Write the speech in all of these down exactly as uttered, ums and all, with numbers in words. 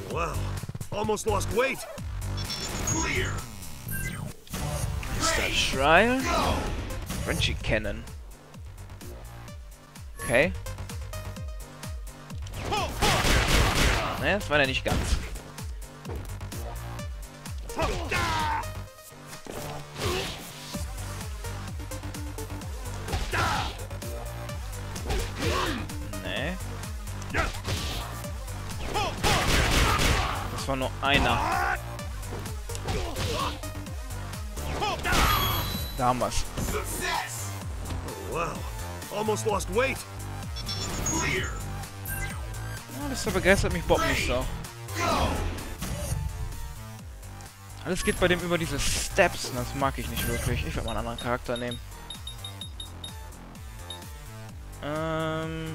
Wow, almost lost weight. Clear. Mister Trial. Frenchie Cannon. Okay. Ne, das war der nicht ganz. Nee. Das war nur einer. Da haben wir's. Success. Oh, wow, almost lost weight. Clear. Ja, das begeistert mich Bob nicht so. Go. Alles geht bei dem über diese Steps und das mag ich nicht wirklich. Ich werde mal einen anderen Charakter nehmen. Ähm...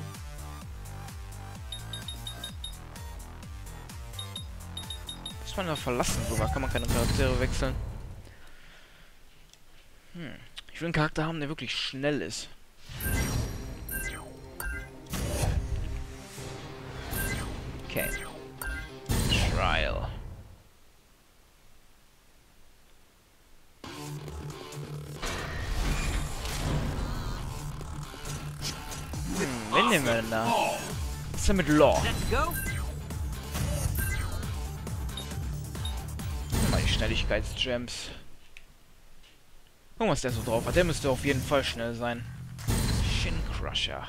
Muss man ja verlassen sogar. Kann man keine Charaktere wechseln. Hm. Ich will einen Charakter haben, der wirklich schnell ist. Okay. Trial. Hm, wen nehmen wir denn da? Was ist denn mit Law? Mal die Schnelligkeitsgems. Gucken, was der so drauf hat. Der müsste auf jeden Fall schnell sein. Shin Crusher.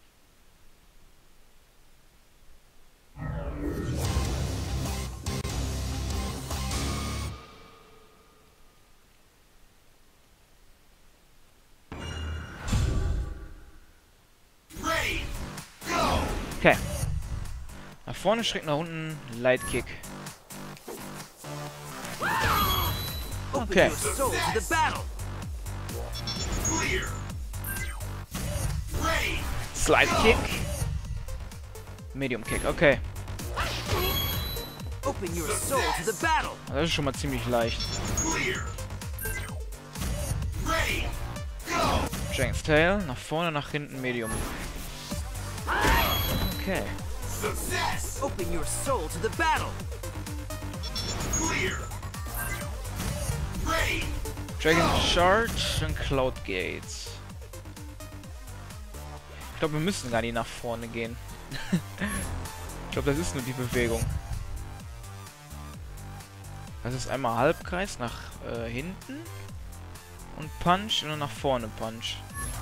Ready. Go. Okay. Nach vorne, schräg nach unten, Light Kick. Okay. Clear. Ready. Slide Kick. Medium Kick, okay. Open your soul to the battle. Das ist schon mal ziemlich leicht. Clear. Ready. Go. Dragon's Tail, nach vorne, nach hinten, Medium. Okay. Success. Open your soul to the battle. Clear. Ready. Dragon Charge und Cloud Gates. Ich glaube, wir müssen gar nicht nach vorne gehen. Ich glaube, das ist nur die Bewegung. Das ist einmal Halbkreis nach äh, hinten und Punch und dann nach vorne Punch.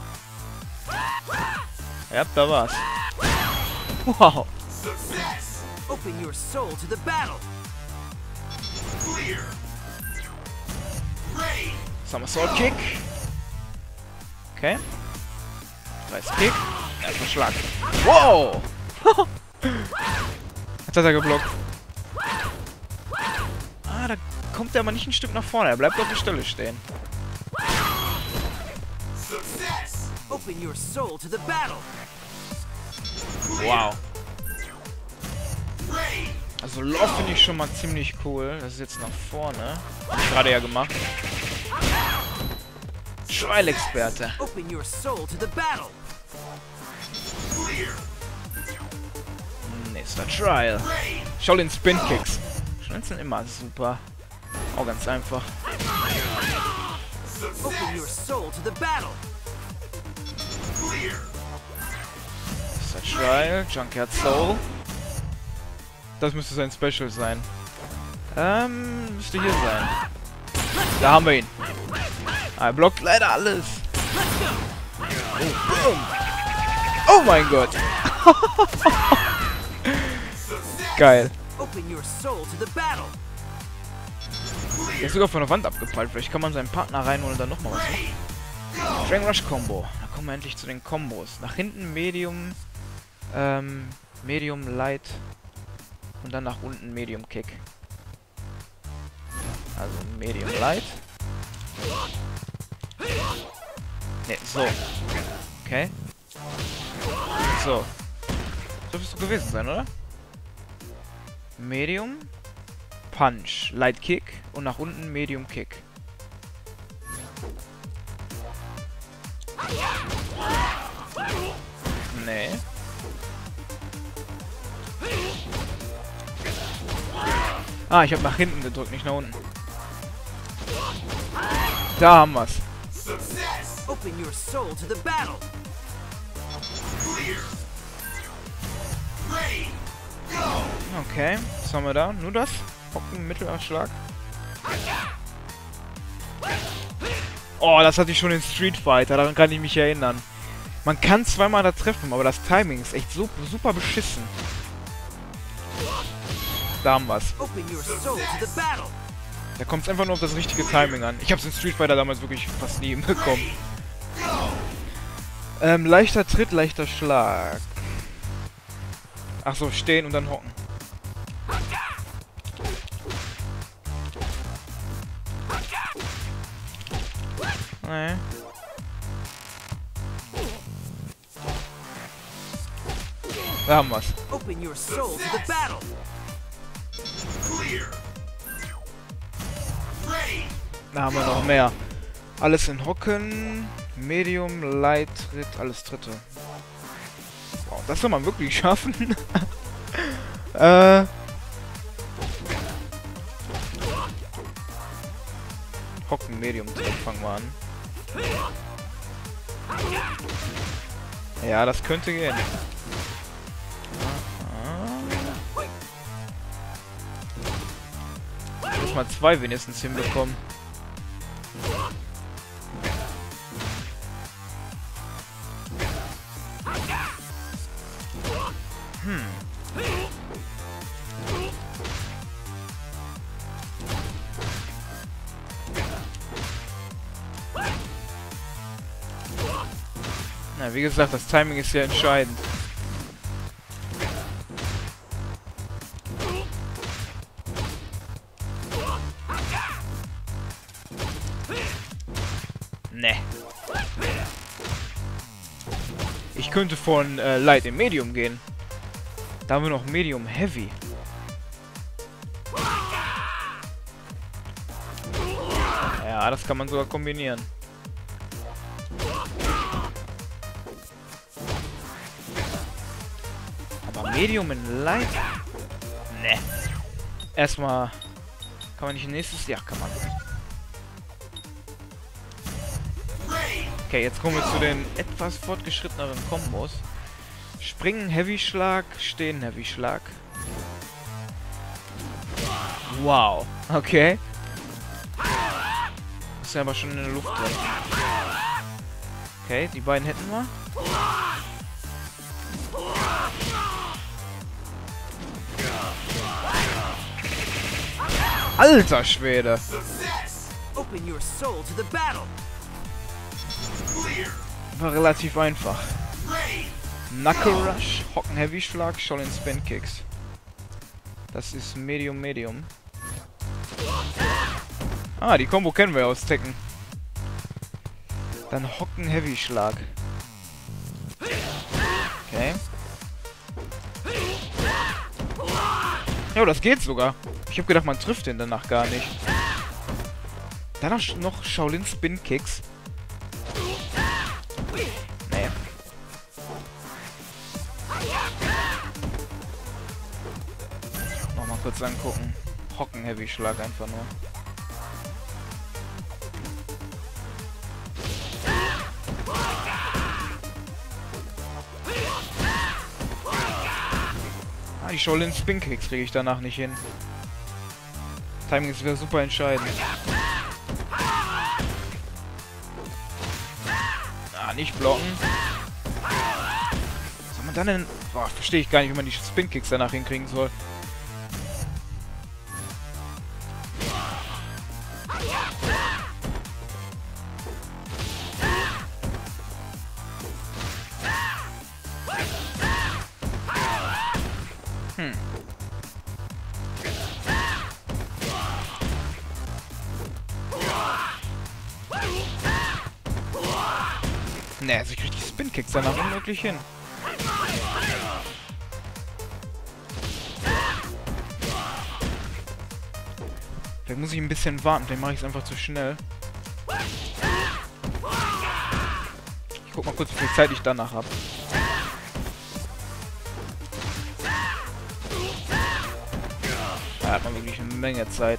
Ja, da war's. Wow. Success. Open your soul to the battle. Clear. Ready. Somersault Kick. Okay. Nice Kick. Erstmal Schlag. Wow! Jetzt hat er geblockt. Ah, da kommt er aber nicht ein Stück nach vorne. Er bleibt auf der Stelle stehen. Success. Open your soul to the battle. Wow. Ready. Also Law finde ich schon mal ziemlich cool. Das ist jetzt nach vorne. Hab ich gerade ja gemacht. Trial-Experte. Open your soul to the battle. Clear. Nächster Trial. Ready. Shaolin Spin Kicks. Schnell sind immer super. Auch ganz einfach. Open your Success. soul to the battle. Clear. Nächster Trial. Junkyard Soul. Das müsste sein Special sein. Ähm, müsste hier sein. Da haben wir ihn. Ah, er blockt leider alles. Oh, boom. Oh mein Gott. Geil. Open your soul to the battle. Der ist sogar von der Wand abgeprallt. Vielleicht kann man seinen Partner reinholen und dann nochmal was machen. Dragon Rush Combo. Da kommen wir endlich zu den Kombos. Nach hinten Medium, ähm, Medium Light und dann nach unten Medium Kick. Also Medium Light. Ne, so. Okay. So. Das dürfte es gewesen sein, oder? Medium. Punch. Light Kick. Und nach unten Medium Kick. Nee. Ah, ich habe nach hinten gedrückt, nicht nach unten. Da haben wir's. Success. Open your soul to the battle. Clear. Ready. Go. Okay, was haben wir da? Nur das? Hocken, Mittelerschlag. Oh, das hatte ich schon in Street Fighter, daran kann ich mich erinnern. Man kann zweimal da treffen, aber das Timing ist echt so, super beschissen. Da haben wir's. Open your soul to the battle. Da kommt es einfach nur auf das richtige Timing an. Ich habe es in Street Fighter damals wirklich fast nie hinbekommen. Ähm, leichter Tritt, leichter Schlag. Ach so, stehen und dann hocken. Nee. Da haben wir's. Open your soul to the battle. Clear. Ready. Da haben wir noch mehr. Alles in Hocken, Medium, Light, Tritt, alles Dritte. Wow, das soll man wirklich schaffen. äh. Hocken, Medium, Tritt, fangen wir an. Ja, das könnte gehen. Ich muss mal zwei wenigstens hinbekommen. Hm. Na, wie gesagt, das Timing ist ja entscheidend. Ne. Ich könnte von äh, Light in Medium gehen. Da haben wir noch Medium Heavy. Ja, das kann man sogar kombinieren. Aber Medium in Light? Ne. Erstmal... Kann man nicht nächstes? Ja, kann man. Okay, jetzt kommen wir zu den etwas fortgeschritteneren Kombos. Springen, Heavy Schlag, Stehen, Heavy Schlag. Wow, okay. Ist ja aber schon in der Luft drin. Okay, die beiden hätten wir. Alter Schwede! Open your soul to the battle. War relativ einfach. Knuckle Rush, Hocken Heavy Schlag, Shaolin Spin Kicks. Das ist Medium Medium. Ah, die Combo kennen wir aus Tekken. Dann Hocken Heavy Schlag. Okay. Ja, das geht sogar. Ich habe gedacht, man trifft den danach gar nicht. Dann noch Shaolin Spin Kicks. Nee. Nochmal kurz angucken. Hocken Heavy Schlag einfach nur. Ah, die Shaolin Spin Kicks kriege ich danach nicht hin. Timing ist wieder super entscheidend. Ah, nicht blocken. Was soll man dann denn... Boah, verstehe ich gar nicht, wie man die Spin Kicks danach hinkriegen soll. Hm. Ne, also ich krieg die Spin-Kicks danach unmöglich hin. Vielleicht muss ich ein bisschen warten, dann mache ich es einfach zu schnell. Ich guck mal kurz, wie viel Zeit ich danach habe. Da hat man wirklich eine Menge Zeit.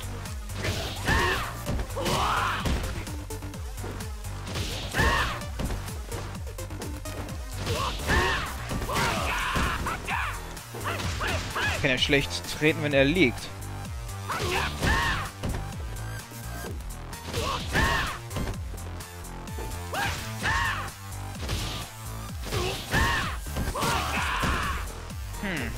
Ich kann ja schlecht treten, wenn er liegt. Hm.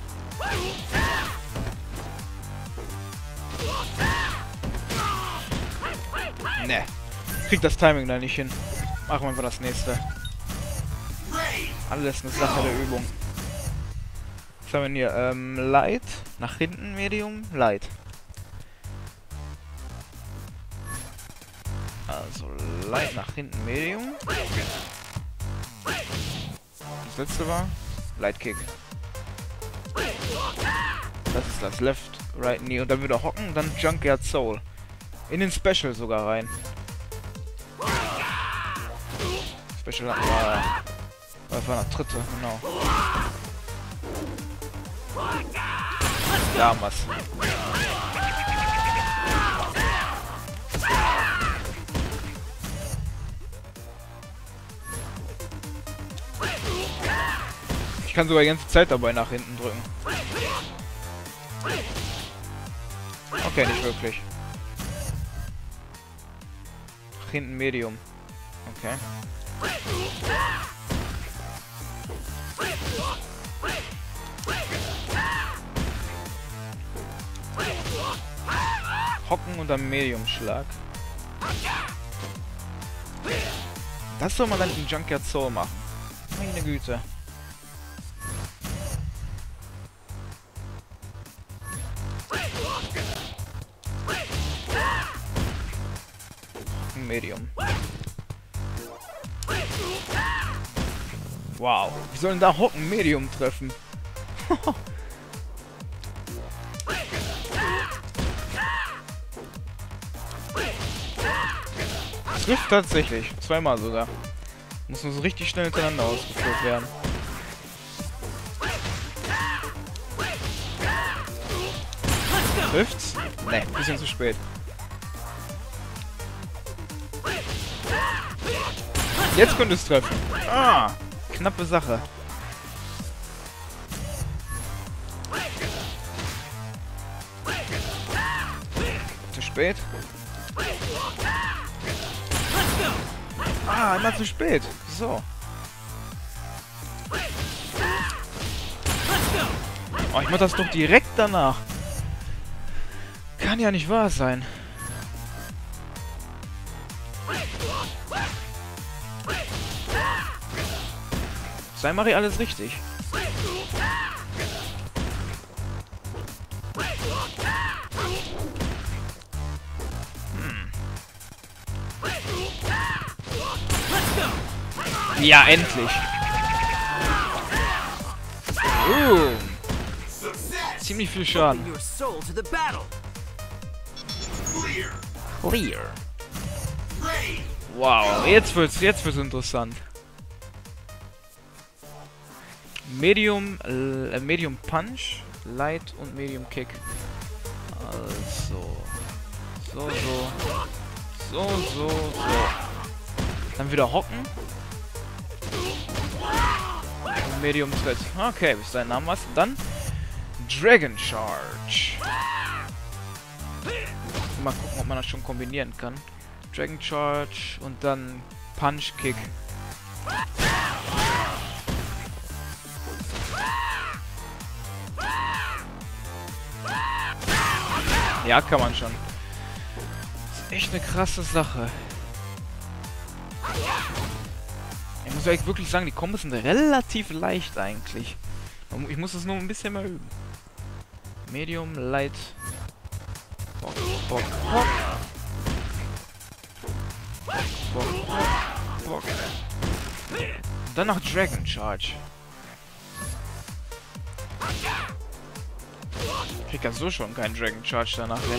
Ne. Krieg das Timing da nicht hin. Machen wir einfach das nächste. Alles eine Sache der Übung. Was haben wir hier? Ähm, Light. Nach hinten Medium. Light. Also Light nach hinten Medium. Das letzte war Light Kick. Das ist das Left, Right Knee. Und dann wieder hocken, dann Junkyard Soul. In den Special sogar rein. Special hatten wir... Das war eine dritte, genau. Da haben wir's. Ich kann sogar die ganze Zeit dabei nach hinten drücken. Okay, nicht wirklich. Nach hinten Medium. Okay. Hocken und dann Medium-Schlag. Das soll man dann in Junkyard Soul machen. Meine Güte. Medium. Wow. Wie sollen da Hocken Medium treffen? Trifft tatsächlich. Zweimal sogar. Muss nur so richtig schnell hintereinander ausgeführt werden. Trifft's? Ne, bisschen zu spät. Jetzt könnte es treffen. Ah, knappe Sache. Zu spät. Ah, immer zu spät. So. Oh, ich mach das doch direkt danach. Kann ja nicht wahr sein. Sei mache ich alles richtig. Hm. Ja, endlich. Uh. Ziemlich viel Schaden. Open your soul to the battle. Clear. Wow, jetzt wird's, jetzt wird's interessant. Medium, äh, Medium Punch, Light und Medium Kick. Also. So, so. So, so, so. Dann wieder hocken. Und Medium Tritt. Okay, bis dahin haben wir's. Dann Dragon Charge. Mal gucken, ob man das schon kombinieren kann. Dragon Charge und dann Punch Kick. Ja, kann man schon. Das ist echt eine krasse Sache. Ich muss eigentlich wirklich sagen, die Kombos sind relativ leicht eigentlich. Ich muss es nur ein bisschen mehr üben. Medium, Light. Bock, Bock, Bock. Bock, Bock, Bock. Dann noch Dragon Charge. Ich krieg ja so schon keinen Dragon Charge danach hin.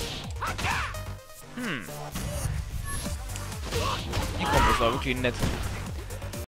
Hm. Die Kombo ist aber wirklich nett.